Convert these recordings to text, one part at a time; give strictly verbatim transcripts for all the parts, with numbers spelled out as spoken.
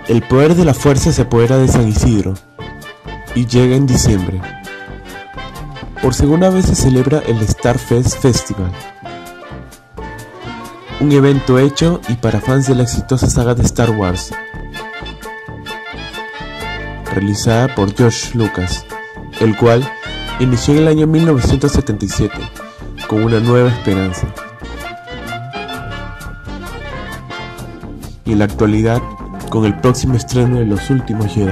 El poder de la fuerza se apodera de San Isidro y llega en diciembre. Por segunda vez se celebra el Starfest Festival, un evento hecho y para fans de la exitosa saga de Star Wars, realizada por George Lucas, el cual inició en el año mil novecientos setenta y siete con una nueva esperanza. Y en la actualidad, con el próximo estreno de Los Últimos Jedi.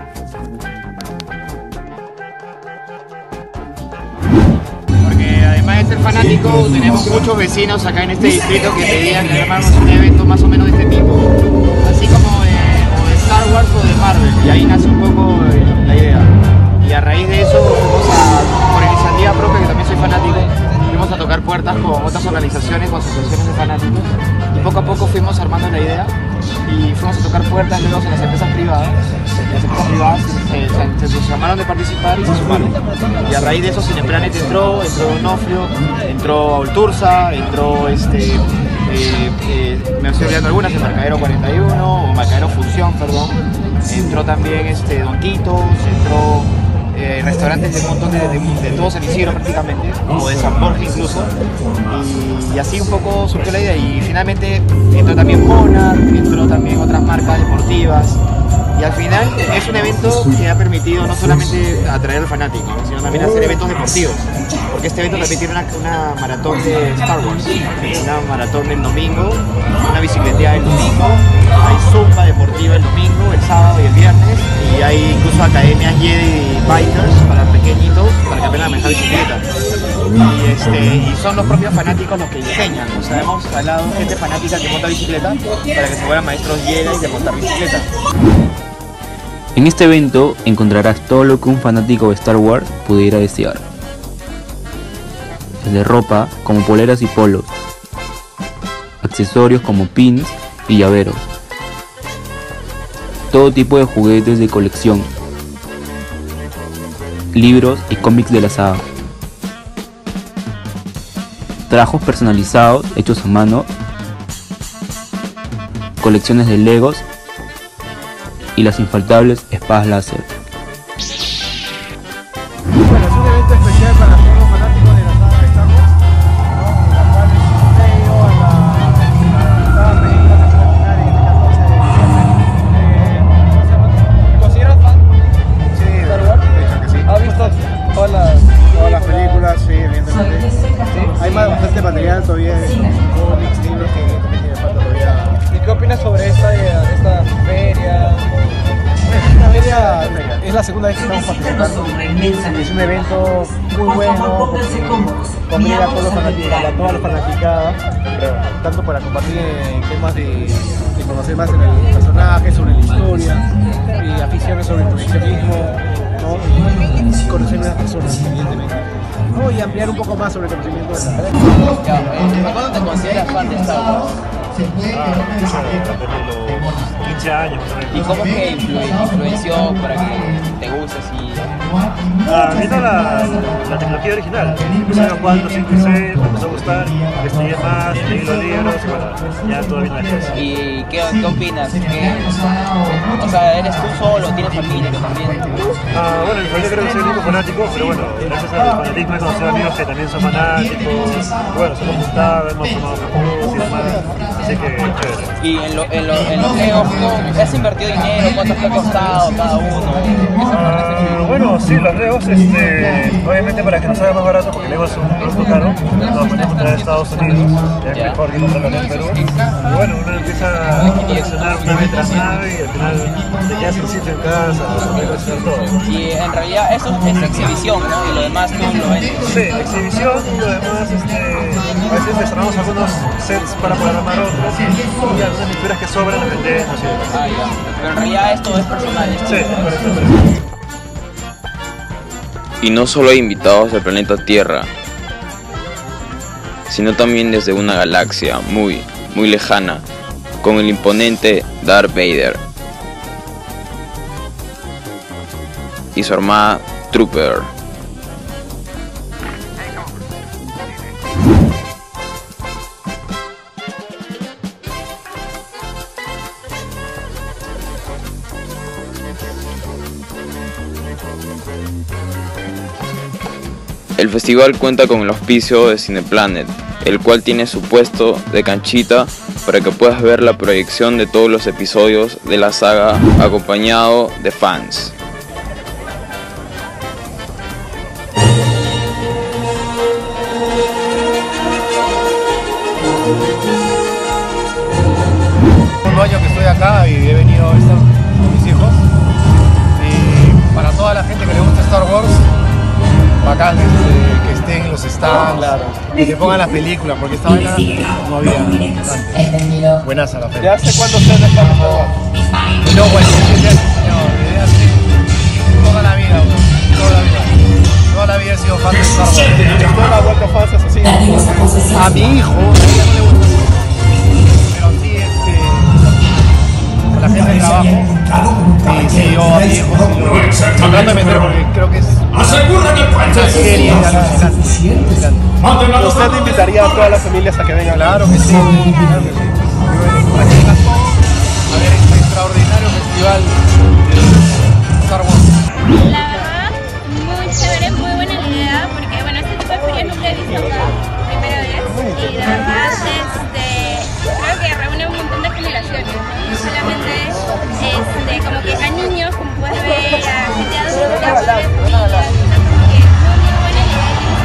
Porque además de ser fanático, tenemos muchos vecinos acá en este distrito que pedían que armáramos un evento más o menos de este tipo, así como de, o de Star Wars o de Marvel, y ahí nace un poco eh, la idea. Y a raíz de eso, fuimos a, por iniciativa propia, que también soy fanático, fuimos a tocar puertas con otras organizaciones, con asociaciones de fanáticos, y poco a poco fuimos armando la idea y fuimos a tocar puertas luego en las empresas privadas. Las empresas privadas se, se, se llamaron de participar y se sumaron. Y a raíz de eso Cineplanet entró, entró Donofrio, entró Aultursa, entró este, eh, eh, me estoy olvidando algunas, el Marcadero cuarenta y uno, o Marcadero Función, perdón. Entró también este, Don Titos, entró eh, restaurantes de un montón de, de, de todo San Isidro prácticamente, como de San Borja incluso, y, y así un poco surgió la idea. Y finalmente entró también Monarch, entró también otras marcas deportivas, y al final es un evento que ha permitido no solamente atraer al fanático, sino también hacer eventos deportivos, porque este evento también tiene una, una maratón de Star Wars, una maratón el domingo, una bicicleteada el domingo, hay zumba deportiva el domingo, el sábado y el viernes, y hay incluso academias Jedi Bikers para pequeñitos para que aprendan a manejar bicicleta. Y, este, y son los propios fanáticos los que enseñan, o sea, hemos hablado de gente fanática que monta bicicleta para que se vuelvan maestros Jedi de montar bicicleta. En este evento encontrarás todo lo que un fanático de Star Wars pudiera desear, desde ropa como poleras y polos, accesorios como pins y llaveros, todo tipo de juguetes de colección, libros y cómics de la saga, trabajos personalizados hechos a mano, colecciones de Legos y las infaltables espadas láser. Bueno, es un evento especial para todos los fanáticos de la saga de Star Wars, ¿no? En la cual es previo a la, a la película que se va a estrenar en el catorce de diciembre. Eh, ¿Te consideras fan? Sí, de Star Wars. De hecho que sí. ¿Has visto todas las, todas las películas? Sí, evidentemente. ¿Sí? Hay más, bastante material todavía, cómics, libros que evidentemente me falta todavía. ¿Y qué opinas sobre esta, esta feria? Esta feria es la segunda vez que estamos participando. Es un evento muy bueno, conviene a todos los fanáticos, a todas las fanaticadas, tanto para compartir en temas de, de conocer más en el personaje, sobre la historia, y aficiones sobre el coleccionismo, ¿no? Y conocer a las personas, evidentemente, ¿no? Y ampliar un poco más sobre el conocimiento de la saga. ¿Cuándo te consideras fan de Star Wars? Ah, los quince años. ¿Y cómo es que influ- influenció para que te guste así? Ah, viendo la, la tecnología original. Empecé a jugar los cinco y seis, me empezó a gustar, estudié más, leí los libros y bueno, ya todo vino después. ¿Y qué, qué opinas? ¿Qué, o sea, ¿eres tú solo? ¿Tienes familia que también? Ah, bueno, en mi familia creo que soy el único fanático, pero bueno, gracias al fanatismo he conocido amigos que también son fanáticos. Bueno, se hemos juntado, hemos tomado grupos y demás, así que chévere. ¿Y en, lo, en, lo, en los juegos has invertido dinero? ¿Cuánto te ha costado cada uno? Ah, bueno, sí, los Legos, este, obviamente para que nos salga más barato, porque Legos es un producto caro, nos podemos traer a Estados Unidos, ya es mejor que comprarlo en Perú. Y bueno, uno empieza a coleccionar nave tras nave y al final te quedas sin sitio en casa, puedes coleccionar todo. Y en realidad eso es exhibición, ¿no? Y lo demás tú lo vendes. Sí, exhibición y lo demás, este, a veces desarmamos algunos sets para poder armar otros y algunas lecturas que sobran las vendemos y demás. Ah, ya. Pero en realidad esto es personal. Sí, es por eso, por eso. Y no solo hay invitados del planeta Tierra, sino también desde una galaxia muy, muy lejana, con el imponente Darth Vader y su armada Trooper. El festival cuenta con el auspicio de Cineplanet, el cual tiene su puesto de canchita para que puedas ver la proyección de todos los episodios de la saga acompañado de fans. Un año que estoy acá y he venido a estar con mis hijos, y para toda la gente que le gusta Star Wars, bacán este, que estén en los stands, claro, y que pongan las películas, porque esta vaina no había antes. Buenas a la feria. ¿Ya hace cuándo se han dejado Star Wars? No, bueno, sí, señor, desde hace toda la vida, bro, toda la vida. Toda la vida he sido fan de Star Wars. ¿Toda la vuelta falsa así? A mi hijo, a ella no le gusta, pero sí, este, con la gente de trabajo, sí, sí, yo a mi hijo sí lo trato de meter porque creo que es una serie de la. ¿Usted te invitaría a todas las familias a que vengan? Claro que sí, claro que sí. Para que vengan todos a ver este extraordinario festival de Star Wars. La verdad, muy chévere, muy buena la idea, porque bueno, este tipo de feria nunca he visto acá, primera vez, y de verdad este, creo que reúne un montón de generaciones, no solamente este, como que a niños, como puedes ver, a gente adulta, a familias, como que es muy buena idea.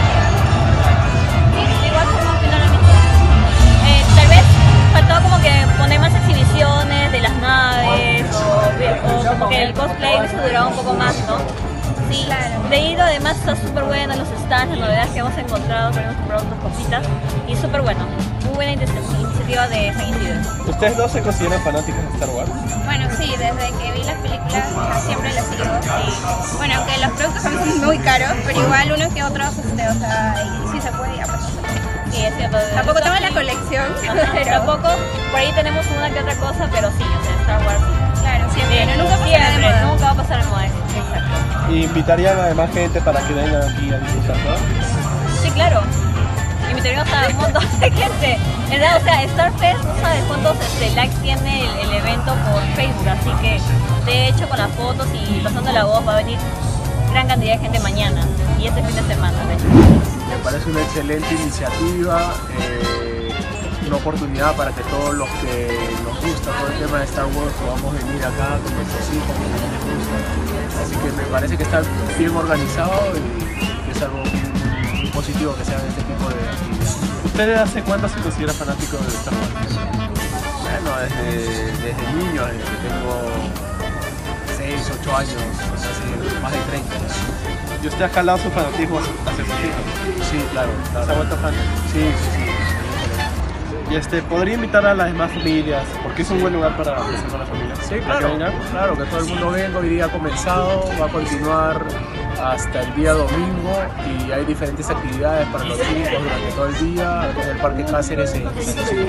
Sí, igual como que no lo mismo. Eh, tal vez faltó como que poner más exhibiciones de las naves, o, o como que el cosplay hubiese durado un poco más, ¿no? Sí, claro. De ido además está súper bueno los stands, las novedades que hemos encontrado, que hemos comprado otras cositas y súper bueno. Muy buena iniciativa de San Isidro. ¿Ustedes dos se consideran fanáticos de Star Wars? Bueno, sí, desde que vi las películas siempre las sigo. Y bueno, aunque los productos son muy caros, pero igual uno que otros, este, o sea, sí se puede, ya pues. Sí, es cierto. Tampoco tengo la colección, pero tampoco, por ahí tenemos una que otra cosa, pero sí, o sea, Star Wars. Claro, siempre, Sí, pero nunca pasará de siempre, moda. nunca va a pasar de moda. Exacto. ¿Y invitarían a demás gente para que vengan aquí a disfrutar, no? Sí, claro. Invitaríamos a un montón de gente. En verdad, o sea, Starfest, no sabes cuántos este, likes tiene el, el evento por Facebook, así que de hecho con las fotos y pasando la voz va a venir gran cantidad de gente mañana y este fin de semana, de hecho. Me parece una excelente iniciativa, eh, una oportunidad para que todos los que nos gusta todo el tema de Star Wars podamos venir acá con nuestros hijos, con los que les gusta. Así que me parece que está bien organizado y que es algo muy positivo que se hagan este tipo de actividades. ¿Ustedes hace cuánto se consideran fanáticos de Star Wars? Bueno, desde, desde niño, desde que tengo seis, ocho años, hace más de treinta. ¿Y usted ha jalado su fanatismo hace poquito? Sí, claro, claro. ¿Se ha vuelto fan? Sí, sí, sí. Y este, ¿podría invitar a las demás familias? Porque es un buen lugar para presentar a las familias. Sí, ¿Para claro, que vengan? claro, que todo el mundo venga. Hoy día ha comenzado, va a continuar hasta el día domingo y hay diferentes actividades para los chicos durante todo el día en el Parque Cáceres en San Isidro.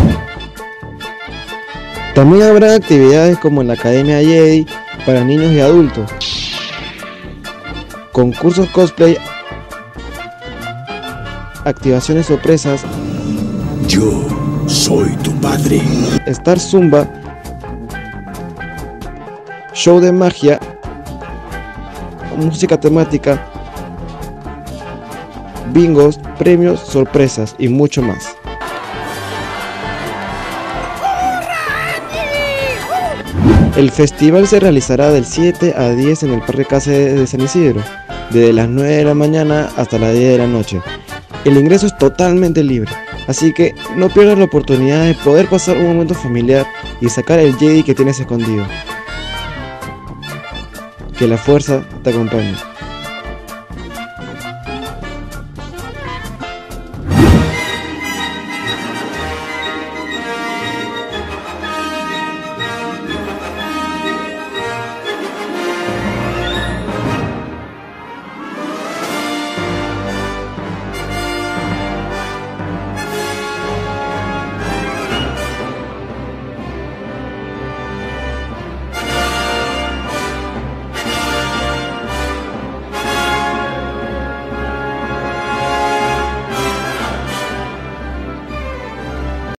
También habrá actividades como en la Academia Jedi para niños y adultos, concursos cosplay, activaciones sorpresas, yo soy tu padre, Star Zumba, show de magia, música temática, bingos, premios, sorpresas y mucho más. El festival se realizará del siete a diez en el Parque Cáceres de San Isidro, desde las nueve de la mañana hasta las diez de la noche. El ingreso es totalmente libre, así que no pierdas la oportunidad de poder pasar un momento familiar y sacar el Jedi que tienes escondido. Que la fuerza te acompañe.